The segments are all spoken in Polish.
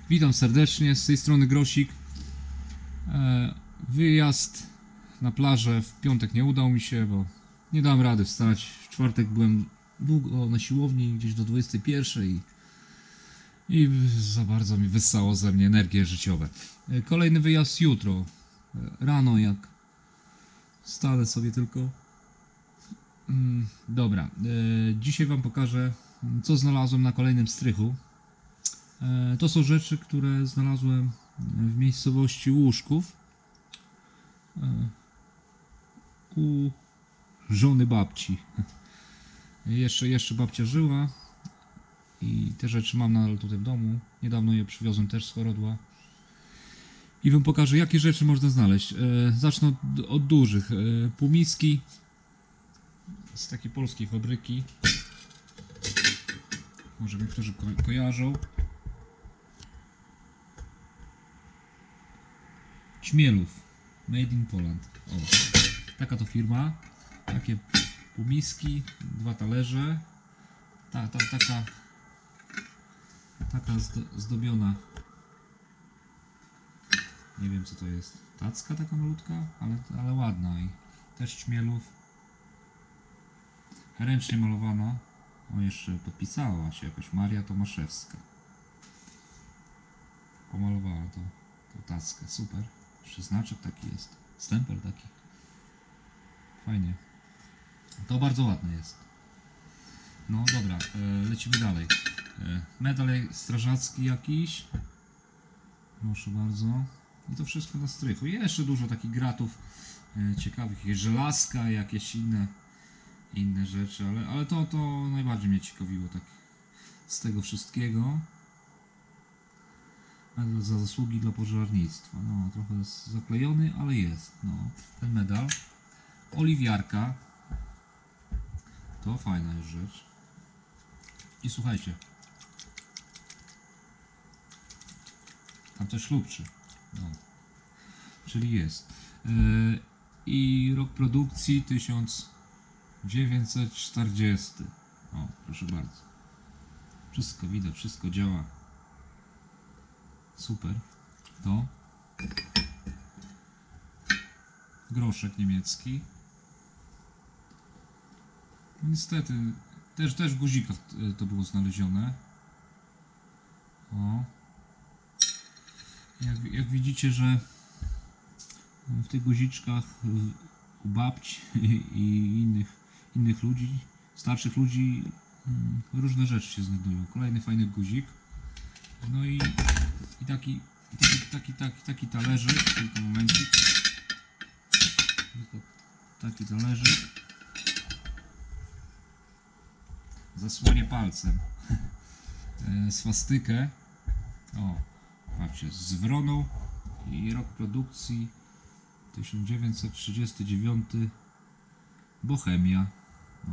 Witam serdecznie, z tej strony Grosik. Wyjazd na plażę w piątek nie udał mi się, bo nie dałem rady wstać. W czwartek byłem długo na siłowni, gdzieś do 21 i za bardzo mi wyssało ze mnie energie życiowe. Kolejny wyjazd jutro, rano jak wstanę sobie tylko. Dobra, dzisiaj Wam pokażę, co znalazłem na kolejnym strychu. To są rzeczy, które znalazłem w miejscowości Łuszków u żony babci. Jeszcze babcia żyła i te rzeczy mam nadal tutaj w domu. Niedawno je przywiozłem też z Horodła. I Wam pokażę, jakie rzeczy można znaleźć. Zacznę od dużych. Półmiski z takiej polskiej fabryki. Może niektórzy kojarzą. Chmielów, Made in Poland. O, taka to firma. Takie półmiski, 2 talerze. Taka zdobiona. Nie wiem co to jest. Tacka taka malutka, ale ładna. I też Chmielów. Ręcznie malowana. O, jeszcze podpisała się jakaś Maria Tomaszewska. Pomalowała tą tackę. Super. Jeszcze znaczek taki jest. Stempel taki. Fajnie. To bardzo ładne jest. No dobra, lecimy dalej. Medal strażacki jakiś. Proszę bardzo. I to wszystko na strychu. I jeszcze dużo takich gratów ciekawych. Jakieś żelazka, jakieś inne rzeczy. Ale to najbardziej mnie ciekawiło tak z tego wszystkiego. Medal za zasługi dla pożarnictwa. No, trochę jest zaklejony, ale jest. No, ten medal. Oliwiarka. To fajna już rzecz. I słuchajcie. Tam też ślubczy. No. Czyli jest. I rok produkcji 1940. O, proszę bardzo. Wszystko widać, wszystko działa. Super. To groszek niemiecki. Niestety też w guzikach to było znalezione. O. Jak widzicie, że w tych guziczkach u babci i innych ludzi, starszych ludzi, różne rzeczy się znajdują. Kolejny fajny guzik. No i taki talerzyk, tylko momencik. Taki talerzyk. Zasłonię palcem swastykę. O, patrzcie, z wroną i rok produkcji 1939. Bohemia. O.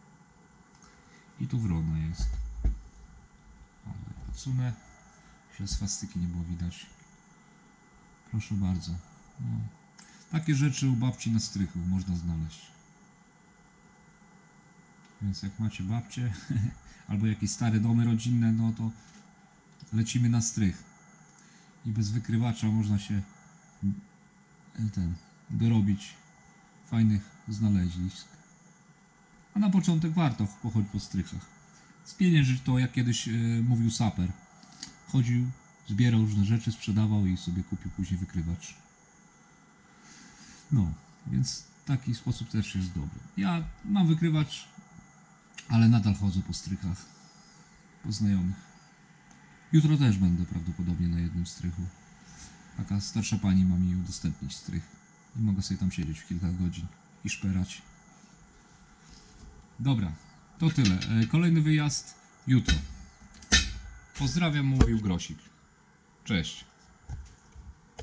I tu wrona jest. O, podsunę. Się swastyki nie było widać. Proszę bardzo. No. Takie rzeczy u babci na strychu można znaleźć. Więc jak macie babcie albo jakieś stare domy rodzinne, no to lecimy na strych. I bez wykrywacza można się dorobić fajnych znalezisk. A na początek warto pochodzić po strychach. Spieniężyć to, jak kiedyś mówił saper. Chodził, zbierał różne rzeczy, sprzedawał i sobie kupił później wykrywacz. No, więc taki sposób też jest dobry. Ja mam wykrywacz, ale nadal chodzę po strychach, po znajomych. Jutro też będę prawdopodobnie na jednym strychu. Taka starsza pani ma mi udostępnić strych i mogę sobie tam siedzieć w kilka godzin i szperać. Dobra, to tyle. Kolejny wyjazd jutro. Pozdrawiam, mówił Grosik. Cześć.